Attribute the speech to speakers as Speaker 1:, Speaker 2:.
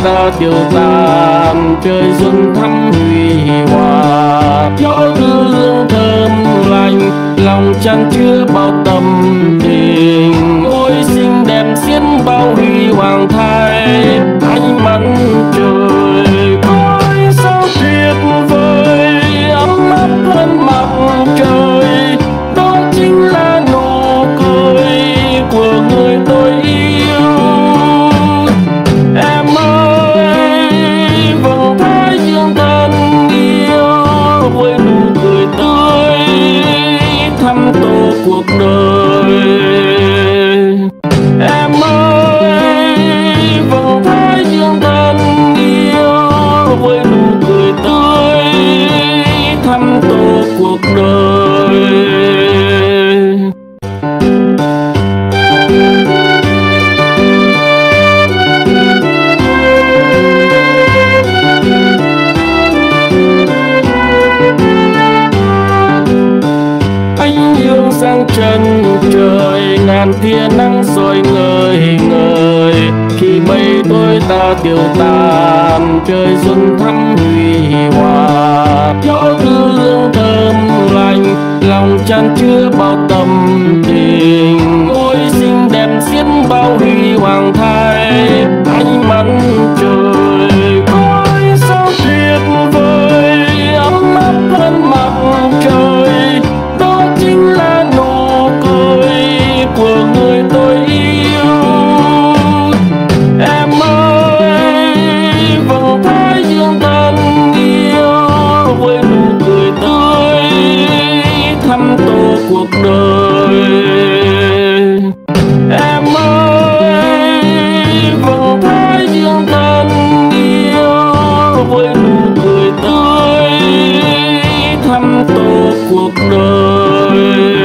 Speaker 1: ta tiêu tan, trời xuân thắm huy hòa. Gió đưa hương thơm lành, lòng chan chứa bao tâm tình. Ôi xinh đẹp xiết bao huy hoàng thay, ánh mắt trời ôi sao tuyệt vời, ấm áp hơn mặt trời. Đó chính là nụ cười của người tôi yêu. Em ơi, vầng thái dương thân yêu, với nụ cười tươi thăm tô cuộc đời. Em ơi, vầng thái dương thân yêu, với nụ cười tươi thăm tô cuộc đời. Anh yêu sang chân trời, ngàn tia nắng soi ngời ngời. Khi mây tôi ta tiêu tan, trời xuân thắm huy hòa. Gió đưa hương thơm lành, lòng chan chứa bao tâm tình. Ôi xinh đẹp xiết bao huy hoàng thay, ánh mắt trời ôi sao tuyệt vời, ấm áp hơn mặt trời. Đó chính là nụ cười của người tôi yêu. Em ơi, vầng thái dương thân yêu, với nụ cười tươi thăm tô cuộc đời. Em ơi, vầng thái dương thân yêu, với nụ cười tươi thăm tô cuộc đời.